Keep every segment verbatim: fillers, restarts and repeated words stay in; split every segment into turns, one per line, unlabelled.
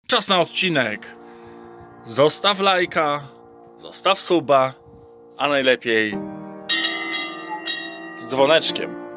Czas na odcinek. Zostaw lajka, zostaw suba, a najlepiej z dzwoneczkiem.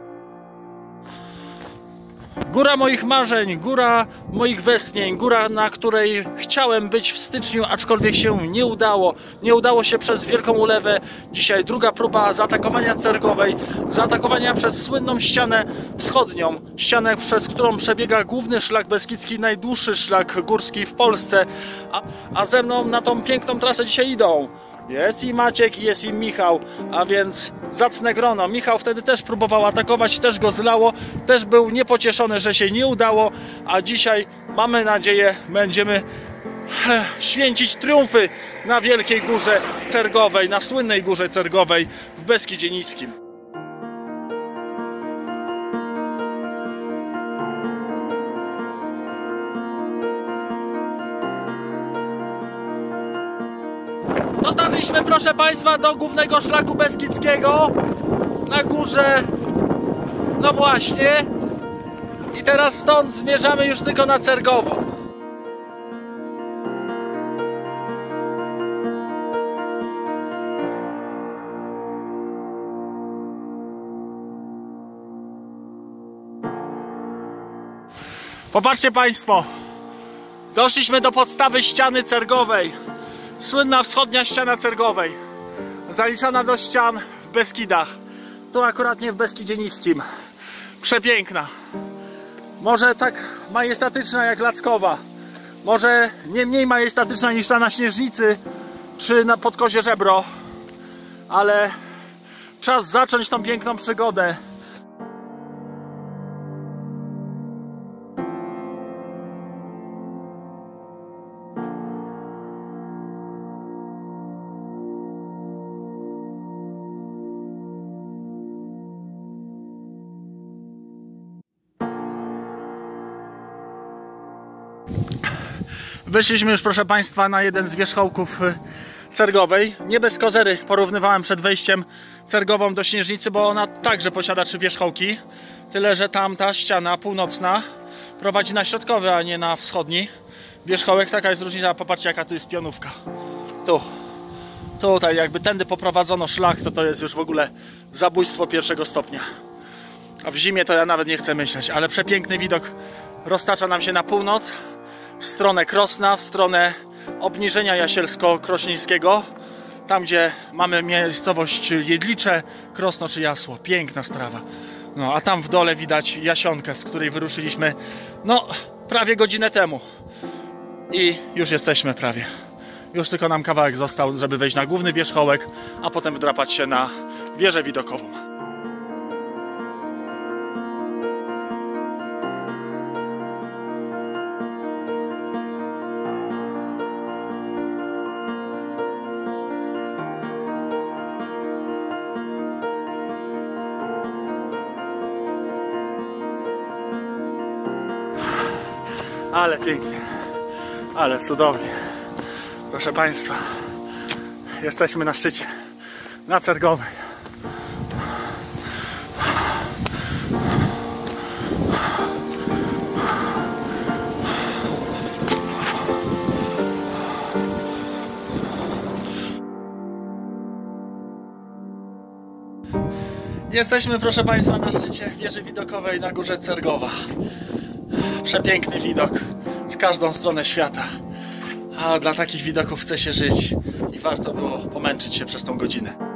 Góra moich marzeń, góra moich westchnień, góra, na której chciałem być w styczniu, aczkolwiek się nie udało. Nie udało się przez wielką ulewę. Dzisiaj druga próba zaatakowania Cergowej, zaatakowania przez słynną ścianę wschodnią. Ścianę, przez którą przebiega główny szlak beskidzki, najdłuższy szlak górski w Polsce. A, a ze mną na tą piękną trasę dzisiaj idą. Jest i Maciek, jest i Michał, a więc zacne grono. Michał wtedy też próbował atakować, też go zlało, też był niepocieszony, że się nie udało, a dzisiaj mamy nadzieję, będziemy święcić triumfy na Wielkiej Górze Cergowej, na słynnej Górze Cergowej w Beskidzie Niskim. Dotarliśmy, proszę Państwa, do głównego szlaku beskidzkiego na górze, no właśnie, i teraz stąd zmierzamy już tylko na Cergową. Popatrzcie Państwo, doszliśmy do podstawy ściany Cergowej. Słynna wschodnia ściana Cergowej, zaliczana do ścian w Beskidach. Tu akurat nie w Beskidzie Niskim. Przepiękna. Może tak majestatyczna jak Lackowa. Może nie mniej majestatyczna niż ta na Śnieżnicy czy na Podkozie Żebro. Ale czas zacząć tą piękną przygodę. Wyszliśmy już, proszę Państwa, na jeden z wierzchołków Cergowej. Nie bez kozery porównywałem przed wejściem Cergową do Śnieżnicy, bo ona także posiada trzy wierzchołki. Tyle, że tamta ściana północna prowadzi na środkowy, a nie na wschodni wierzchołek. Taka jest różnica. Popatrzcie, jaka tu jest pionówka. Tu. Tutaj jakby tędy poprowadzono szlak, to to jest już w ogóle zabójstwo pierwszego stopnia. A w zimie to ja nawet nie chcę myśleć. Ale przepiękny widok roztacza nam się na północ, w stronę Krosna, w stronę obniżenia Jasielsko-Krośnieńskiego, tam gdzie mamy miejscowość Jedlicze, Krosno czy Jasło. Piękna sprawa. No a tam w dole widać Jasionkę, z której wyruszyliśmy no prawie godzinę temu. I już jesteśmy prawie. Już tylko nam kawałek został, żeby wejść na główny wierzchołek, a potem wdrapać się na wieżę widokową. Ale pięknie, ale cudownie. Proszę Państwa, jesteśmy na szczycie, na Cergowej. Jesteśmy, proszę Państwa, na szczycie wieży widokowej na Górze Cergowa. Przepiękny widok z każdą stronę świata. A dla takich widoków chce się żyć i warto było pomęczyć się przez tą godzinę.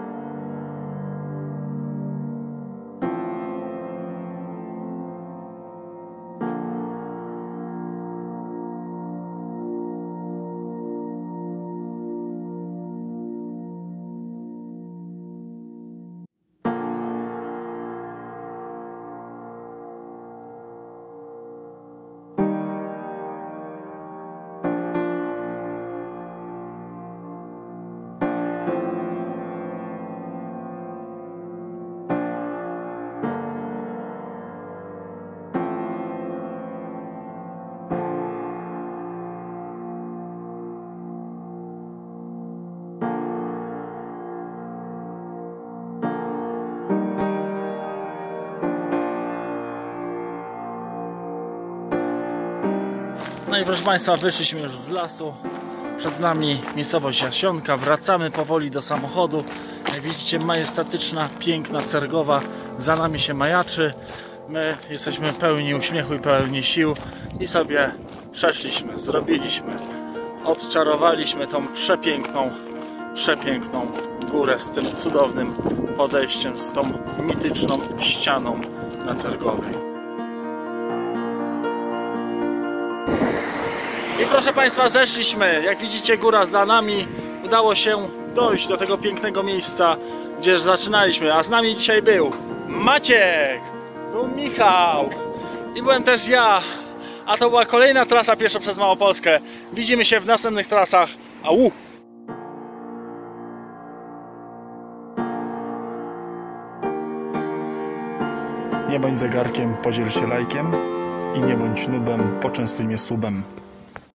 No i proszę Państwa, wyszliśmy już z lasu. Przed nami miejscowość Jasionka. Wracamy powoli do samochodu. Jak widzicie, majestatyczna, piękna Cergowa za nami się majaczy. My jesteśmy pełni uśmiechu i pełni sił i sobie przeszliśmy, zrobiliśmy, odczarowaliśmy tą przepiękną, przepiękną górę z tym cudownym podejściem, z tą mityczną ścianą na Cergowej. I proszę Państwa, zeszliśmy. Jak widzicie, góra za nami. Udało się dojść do tego pięknego miejsca, gdzie zaczynaliśmy. A z nami dzisiaj był Maciek, był Michał i byłem też ja. A to była kolejna trasa pieszo przez Małopolskę. Widzimy się w następnych trasach. Au! Nie bądź zegarkiem, podziel się lajkiem i nie bądź nubem, poczęstuj mnie subem.